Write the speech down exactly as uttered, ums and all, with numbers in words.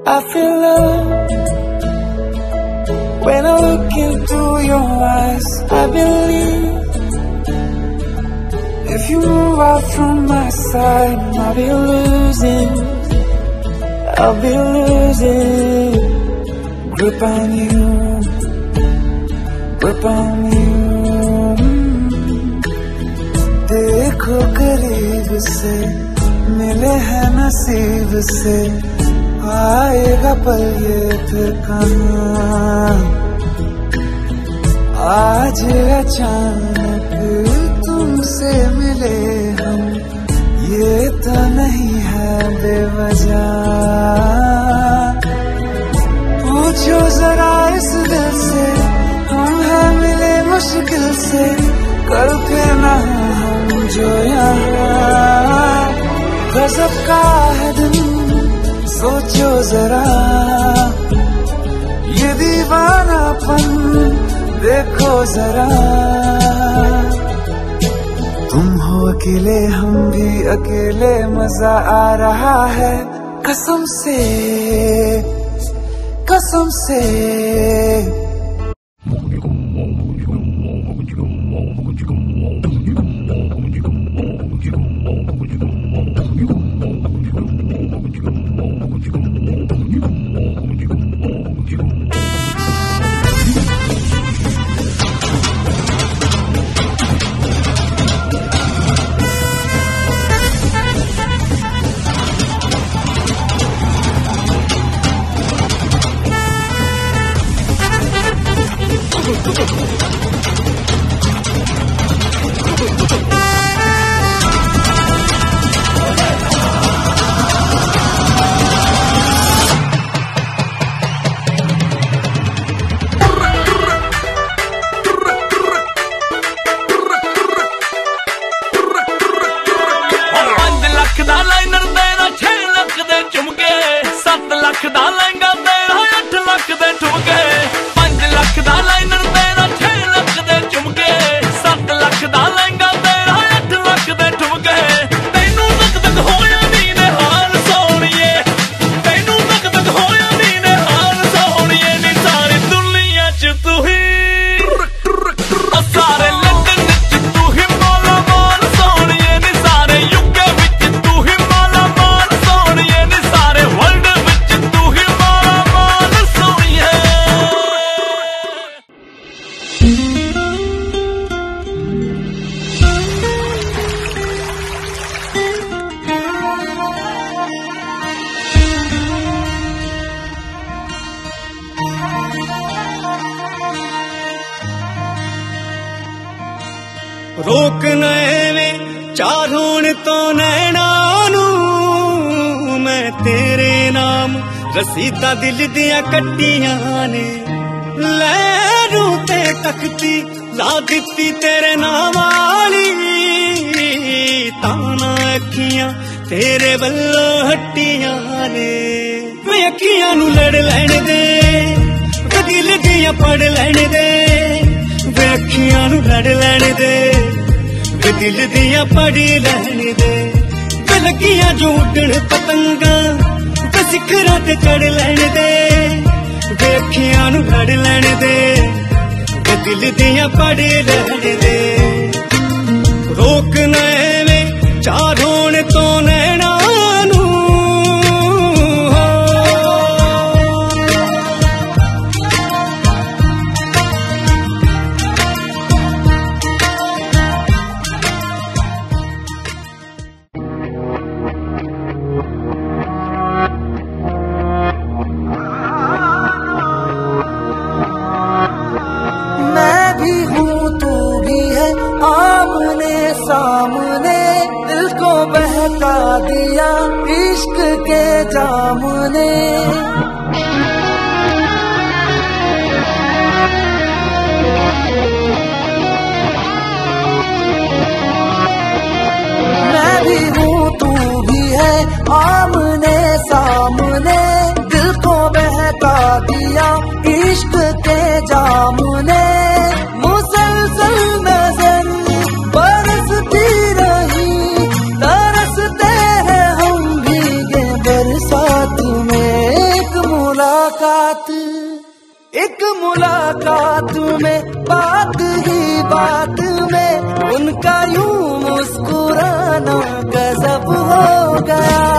I feel love when I look into your eyes. I believe if you move out from my side, I'll be losing, I'll be losing grip on you, grip on you. देखो करीब से मिले हैं नसीब से, आएगा पल ये फिर कहाँ। आज अचानक तुमसे मिले हम, ये तो नहीं है बेवजह। पूछो जरा इस दिल से, हम हैं मिले मुश्किल से, कल के ना हम जो यहाँ। गजब का है दिन सोचो जरा, ये दीवानापन देखो जरा। तुम हो अकेले हम भी अकेले, मजा आ रहा है कसम से, कसम से। रोक नए चार होने तो नैना नू, मैं तेरे नाम रसीदा दिल दिया कट्टियां ने। लैरू ते तकती ला दिती तेरे नाम वाली, ताना अखियां तेरे वल्लों हट्टियां ने। वे अखियां नू लड़ लैण दे, वे दिल दिया पढ़ लैण दे, वे अखियां नू लड़ लैण दे, वे दिल दिया पढ़ लैण दे। वे लगियां जो उड्डण पतंगा, वे सिखरां ते चढ़ लैण दे, वे अखियां नू लड़ लैण दे, वे दिल दिया पढ़ लैण दे। रोक ना एवें चार होने तो नैना नू। सामने दिल को बहका दिया इश्क के जाम ने। मैं भी हूँ तू भी है आमने सामने, दिल को बहका दिया इश्क के जाम ने। मुसलसल नजर बरसती रही, तरसते हैं हम भीगे बरसात में। एक मुलाकात में बात ही बात में उनका यूं मुस्कुराना गजब हो गया।